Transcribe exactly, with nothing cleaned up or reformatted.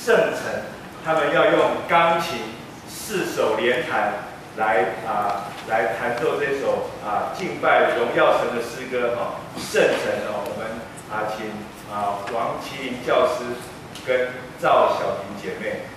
圣城，他们要用钢琴四手联弹来啊来弹奏这首啊敬拜荣耀神的诗歌哈、哦，圣城哦，我们啊请啊王麒麟教师跟赵小婷姐妹。